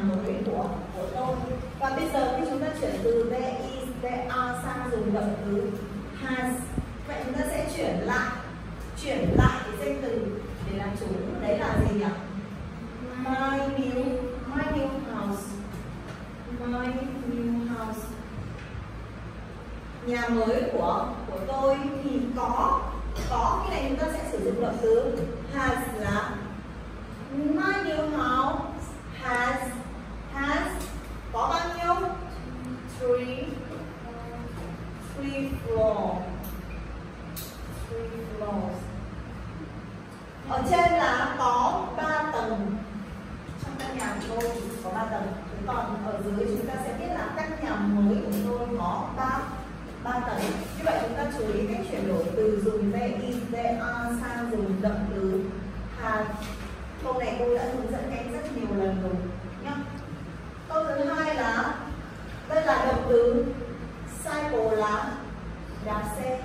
mới của tôi. Và bây giờ khi chúng ta chuyển từ there is, there are sang dùng động từ has, vậy chúng ta sẽ chuyển lại cái danh từ để làm chủ. Đấy là gì nhỉ? My new house. My new house. Nhà mới của tôi thì có cái này chúng ta sẽ sử dụng động từ has là my new house has có bao nhiêu? Three floors. Ở trên là có 3 tầng. Trong căn nhà của tôi thì có 3 tầng. Còn ở dưới chúng ta sẽ biết là căn nhà mới của tôi có 3 tầng. Như vậy chúng ta chú ý cách chuyển đổi từ dùng there is, there are sang dùng động từ has. Câu này tôi đã hướng dẫn các em rất nhiều lần rồi nhá. Câu thứ hai là đây là động từ cycle là đạp xe.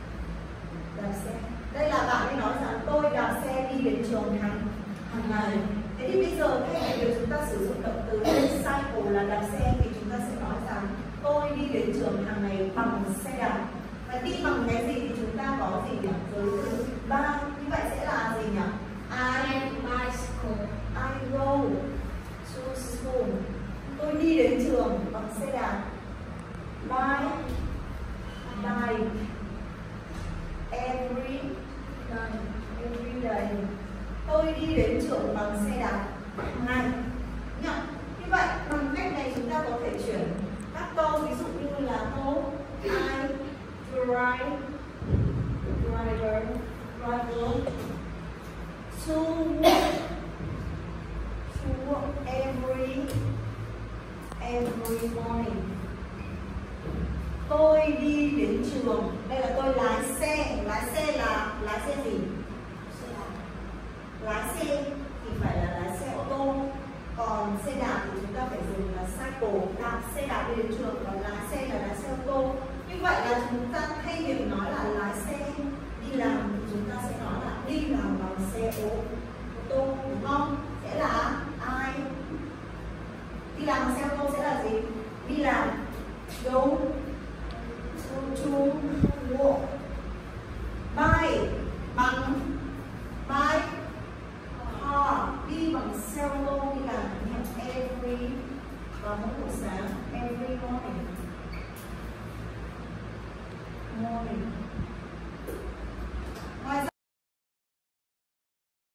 Đây là bạn ấy nói rằng tôi đạp xe đi đến trường hàng ngày. Thế thì bây giờ thay vì chúng ta sử dụng động từ cycle là đạp xe thì chúng ta sẽ nói rằng tôi đi đến trường hàng ngày bằng xe đạp. Và đi bằng cái gì thì chúng ta có gì nhỉ? Giới từ ba. Như vậy sẽ là gì nhỉ? I go to school. Tôi đi đến trường bằng xe đạp. Bike. Every day. Tôi đi đến trường bằng xe đạp hàng ngày. Như vậy bằng cách này chúng ta có thể chuyển các câu, ví dụ như là câu I drive to work every morning. Tôi đi đến trường. Đây là tôi lái xe. Lái xe gì? Lái xe thì phải là lái xe ô tô. Còn xe đạp thì chúng ta phải dùng là cycle, đạp xe đạp đi đến trường. Còn lái xe là lái xe ô tô. Như vậy là chúng ta thay vì nói là lái xe đi làm thì chúng ta sẽ nói là đi làm bằng xe ô tô, đúng không? Sẽ là ai? Đi làm bằng xe ô tô sẽ là gì? Đi làm. Go to work. By bằng car, đi bằng xe ô tô đi làm. Every vào mỗi buổi sáng. Every morning.